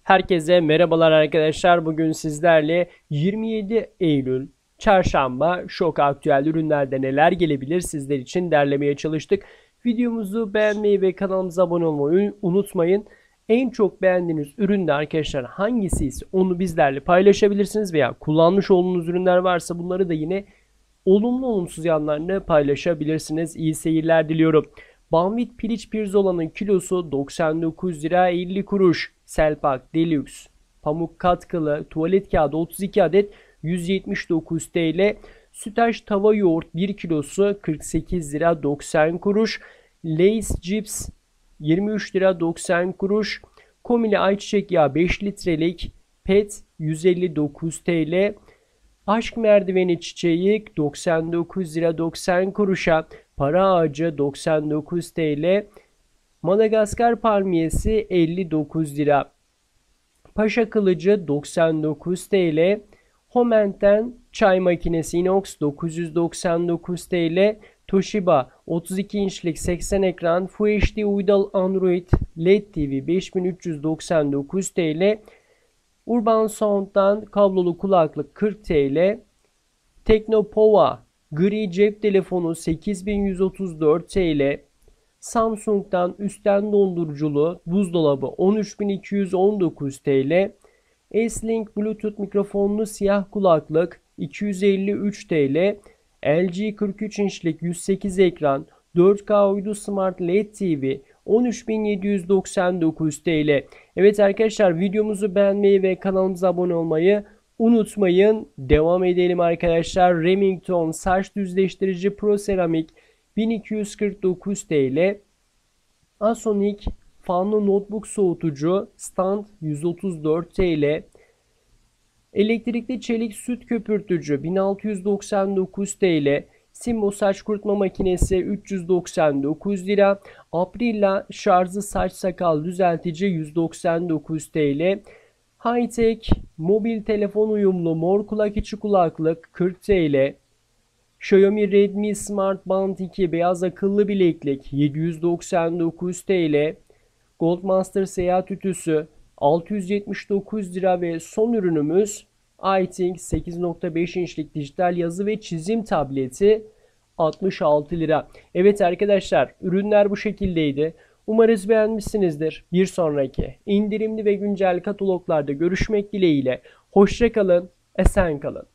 Herkese merhabalar arkadaşlar. Bugün sizlerle 27 Eylül Çarşamba şok aktüel ürünlerde neler gelebilir sizler için derlemeye çalıştık. Videomuzu beğenmeyi ve kanalımıza abone olmayı unutmayın. En çok beğendiğiniz üründe arkadaşlar hangisi ise onu bizlerle paylaşabilirsiniz veya kullanmış olduğunuz ürünler varsa bunları da yine olumlu olumsuz yanlarını paylaşabilirsiniz. İyi seyirler diliyorum. Banvit piliç pirzolanın kilosu 99 lira 50 kuruş. Selpak Deluxe pamuk katkılı tuvalet kağıdı 32 adet 179 TL. Sütaş tava yoğurt 1 kilosu 48 lira 90 kuruş. Lay's cips 23 lira 90 kuruş. Komili ayçiçek yağı 5 litrelik pet 159 TL. Aşk merdiveni çiçeği 99 lira 90 kuruşa. Para ağacı 99 TL. Madagaskar palmiyesi 59 lira. Paşa kılıcı 99 TL. Homent'ten çay makinesi inox 999 TL. Toshiba 32 inçlik 80 ekran Full HD uydal Android LED TV 5399 TL. Urban Sound'dan kablolu kulaklık 40 TL. Teknopova gri cep telefonu 8134 TL. Samsung'dan üstten donduruculu buzdolabı 13.219 TL. S-Link Bluetooth mikrofonlu siyah kulaklık 253 TL. LG 43 inçlik 108 ekran 4K uydu Smart LED TV 13.799 TL. Evet arkadaşlar, videomuzu beğenmeyi ve kanalımıza abone olmayı unutmayın. Devam edelim arkadaşlar. Remington saç düzleştirici Pro Seramik 1249 TL. Asonic fanlı notebook soğutucu stand 134 TL. Elektrikli çelik süt köpürtücü 1699 TL. Simbo saç kurutma makinesi 399 lira. Aprilla şarjlı saç sakal düzeltici 199 TL. Hightech mobil telefon uyumlu mor kulak içi kulaklık 40 TL. Xiaomi Redmi Smart Band 2 beyaz akıllı bileklik 799 TL. Goldmaster seyahat ütüsü 679 lira ve son ürünümüz iThink 8.5 inçlik dijital yazı ve çizim tableti 66 lira. Evet arkadaşlar, ürünler bu şekildeydi. Umarız beğenmişsinizdir. Bir sonraki indirimli ve güncel kataloglarda görüşmek dileğiyle. Hoşça kalın, esen kalın.